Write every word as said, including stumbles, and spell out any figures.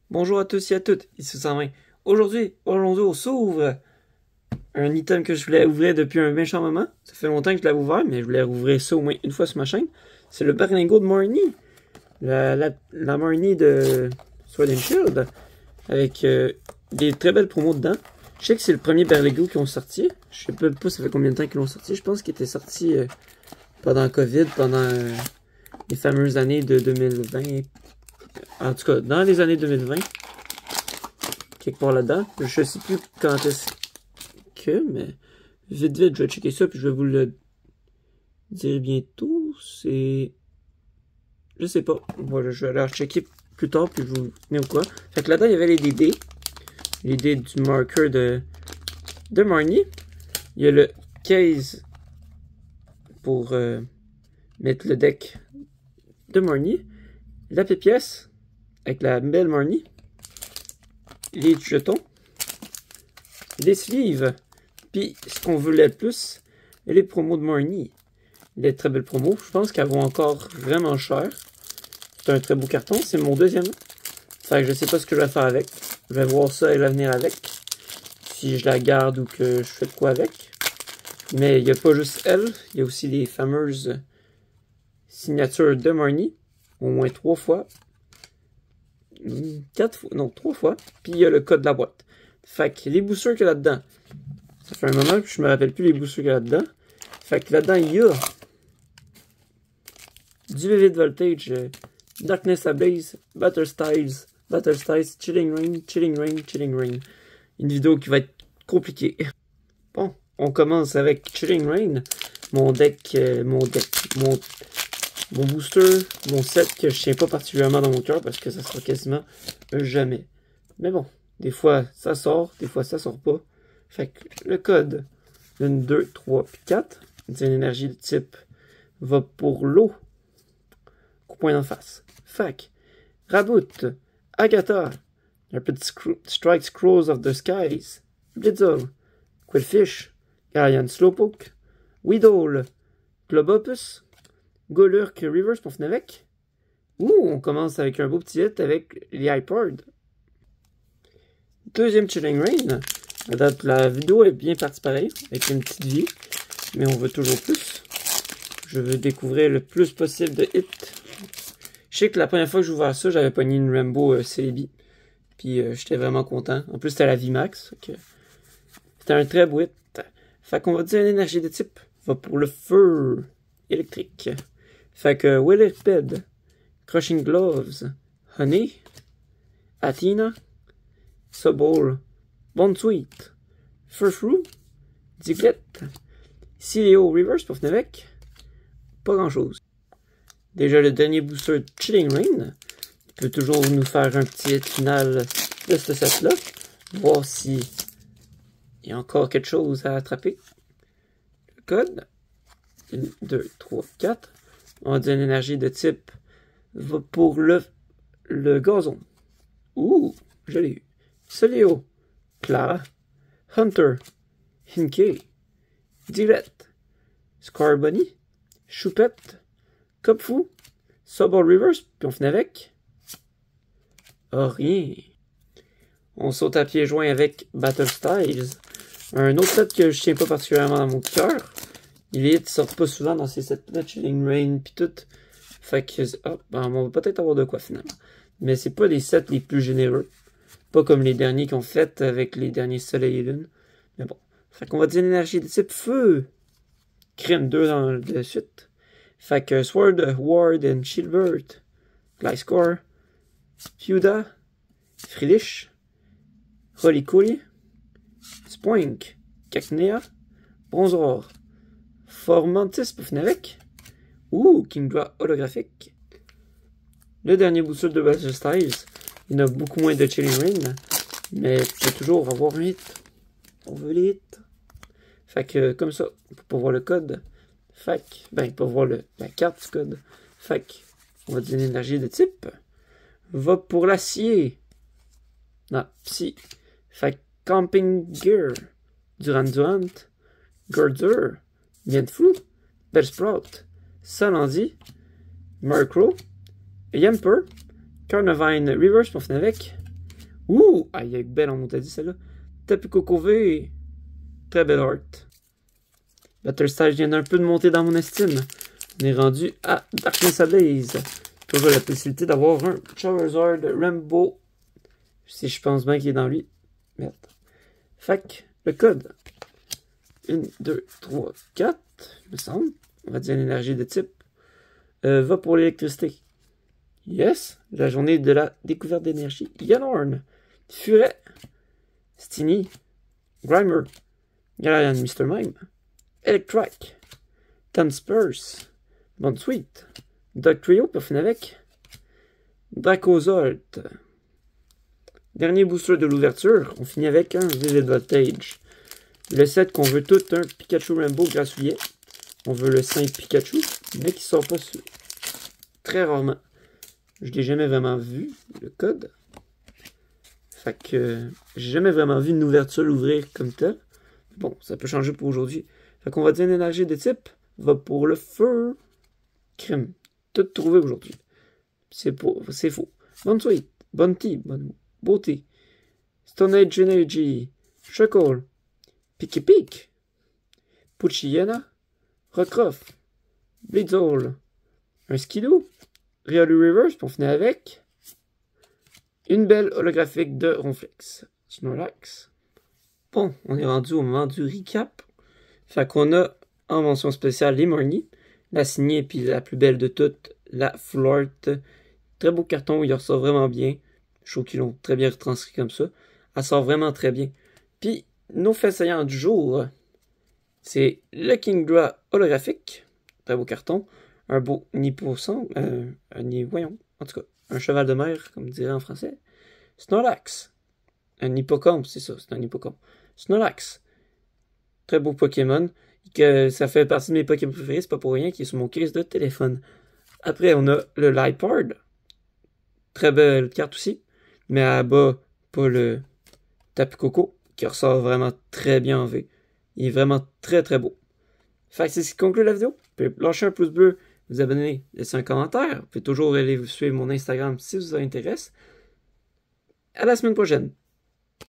Bonjour à tous et à toutes, ici Sandrine. Aujourd'hui, aujourd'hui, on s'ouvre un item que je voulais ouvrir depuis un méchant moment. Ça fait longtemps que je l'avais ouvert, mais je voulais rouvrir ça au moins une fois sur ma chaîne. C'est le berlingot de Marnie. La, la, la Marnie de Sword and Shield. Avec euh, des très belles promos dedans. Je sais que c'est le premier berlingot qu'ils ont sorti. Je sais pas, pas ça fait combien de temps qu'ils l'ont sorti. Je pense qu'il était sorti euh, pendant COVID, pendant euh, les fameuses années de deux mille vingt. En tout cas, dans les années deux mille vingt, quelque part là-dedans. Je sais plus quand est-ce que, mais vite vite, je vais checker ça, puis je vais vous le dire bientôt. C'est... Je sais pas. Voilà, je vais aller checker plus tard, puis je vous tenir au courant. Fait que là-dedans, il y avait les dés. Les dés du marker de, de Marnie. Il y a le case pour euh, mettre le deck de Marnie. La pièce avec la belle Marnie. Les jetons. Les sleeves. Puis, ce qu'on voulait le plus, les promos de Marnie. Les très belles promos. Je pense qu'elles vont encore vraiment cher. C'est un très beau carton. C'est mon deuxième. Fait que je sais pas ce que je vais faire avec. Je vais voir ça et l'avenir avec. Si je la garde ou que je fais de quoi avec. Mais il n'y a pas juste elle. Il y a aussi les fameuses signatures de Marnie. Au moins trois fois. Quatre fois. Non, trois fois. Puis il y a le code de la boîte. Fait que les boosters qu'il y a là-dedans. Ça fait un moment que je me rappelle plus les boosters qu'il y a là-dedans. Fait que là-dedans, il y a du Vivid Voltage, euh, Darkness Ablaze, Battle Styles, Battle Styles, Chilling Rain, Chilling Rain, Chilling Rain. Une vidéo qui va être compliquée. Bon, on commence avec Chilling Rain. Mon deck, euh, mon deck, mon, mon booster, mon set que je tiens pas particulièrement dans mon cœur parce que ça sera quasiment jamais. Mais bon, des fois ça sort, des fois ça sort pas. Fait que le code un, deux, trois, puis quatre, c'est une énergie de type va pour l'eau. Coup point d'en face. Fait que Raboot, Agatha, Rapid Strike Scrolls of the Skies, Blitzle, Quillfish, Garian Slowpoke, Weedle, Globopus, Golurk Reverse pour finir avec. Ouh, on commence avec un beau petit hit avec les iPod. Deuxième Chilling Rain. La, date, la vidéo est bien partie pareil, avec une petite vie, mais on veut toujours plus. Je veux découvrir le plus possible de hits. Je sais que la première fois que j'ai ouvert ça, j'avais pogné une Rainbow euh, Celebi. Puis euh, j'étais vraiment content. En plus, c'était la V max. C'était un très beau hit. Fait qu'on va dire une énergie de type va pour le feu électrique. Fait que Willipede, Crushing Gloves, Honey, Athena, Sobol, Bonsweet, Furfrou, Diglett, Sileo Reverse pour finir avec. Pas grand chose. Déjà le dernier booster de Chilling Rain. Il peut toujours nous faire un petit hit final de ce set là. Voir si il y a encore quelque chose à attraper. Le code. un, deux, trois, quatre. On a dit une énergie de type va pour le, le gazon. Ouh, je l'ai eu. Soleo, Clara, Hunter, Hinkey, Direct, Scarbunny, Choupette, Copfou, Sobol Reverse, puis on finit avec. Oh, rien. On saute à pieds joints avec Battle Styles. Un autre set que je tiens pas particulièrement dans mon cœur. Il est sort pas souvent dans ces sets-là, Chilling Rain, puis tout. Fait que, oh, ben, on va peut-être avoir de quoi finalement. Mais c'est pas les sets les plus généreux. Pas comme les derniers qu'on fait avec les derniers Soleil et Lune. Mais bon. Fait qu'on va dire une énergie de type feu. Crime deux dans le suite. Fait que Sword, Ward and Shieldbert, Gliscor, Feuda, Frilish, Rolycoly, Spoink, Cacnea, Bronzor, Formantis pour finir avec. Ouh, Kingdra holographique. Le dernier booster de Battle Styles. Il y en a beaucoup moins de Chilling Rain, mais tu peux toujours avoir un hit. On veut les hits. Fait que comme ça, pour pas voir le code. Fait que, ben, pour voir le, la carte du code. Fait que, on va dire une énergie de type. Va pour l'acier. Non, psy. Fait que, Camping Gear. Durant Durant. Girder. Mienfou. Bellsprout. Salandi. Murkrow. Yamper. Carnivine Reverse pour finir avec. Ouh! Ah, il est belle en montagne, celle-là. Tapu Koko V. Très belle art. Battlestar vient d'un peu de monter dans mon estime. On est rendu à Darkness Ablaze. Toujours la possibilité d'avoir un Charizard Rainbow. Si je pense bien qu'il est dans lui. Merde. Fait le code. un, deux, trois, quatre, il me semble. On va dire une énergie de type. Euh, va pour l'électricité. Yes. La journée de la découverte d'énergie. Yanhorn. Furet. Stiny. Grimer. Galarian mister Mime. Electric. Tanspurs. Bonsweet. Dog Trio pour finir avec. Dracozolt. Dernier booster de l'ouverture, on finit avec un Vivid Voltage. Le set qu'on veut tout, un Pikachu Rainbow grassouillet. On veut le cinq Pikachu, mais qui sort pas sur... très rarement. Je l'ai jamais vraiment vu, le code. Fait que euh, j'ai jamais vraiment vu une ouverture l'ouvrir comme tel. Bon, ça peut changer pour aujourd'hui. Fait qu'on va dire une énergie de type va pour le feu. Crème. Tout trouvé aujourd'hui. C'est c'est faux. Bonne suite. Bonne tea. Bonne beauté. Stone Age Energy. Shuckle. Picky Peak. Puchiana. Rockruff. Blitzle. Un Skidoo. Riolu Reverse pour finir avec. Une belle holographique de Ronflex. Snorlax. Bon, on est rendu au moment du recap. Fait qu'on a en mention spéciale les Marnie. La signée, puis la plus belle de toutes, la Flort. Très beau carton, il ressort vraiment bien. Je trouve qu'ils l'ont très bien retranscrit comme ça. Elle sort vraiment très bien. Puis, nos faits saillants du jour, c'est le Kingdra holographique. Très beau carton. Un beau Nipposan. Euh, un voyons, en tout cas, un cheval de mer, comme dirait en français. Snorlax. Un hippocampe, c'est ça, c'est un hippocampe. Snorlax. Très beau Pokémon. Que ça fait partie de mes Pokémon préférés, c'est pas pour rien qu'il est sur mon case de téléphone. Après, on a le Liepard. Très belle carte aussi. Mais à bas, pas le Tapu Koko, qui ressort vraiment très bien en V. Il est vraiment très très beau. Fait que c'est ce qui conclut la vidéo. Vous pouvez lâcher un pouce bleu, vous abonner, laisser un commentaire. Vous pouvez toujours aller vous suivre mon Instagram si ça vous intéresse. À la semaine prochaine.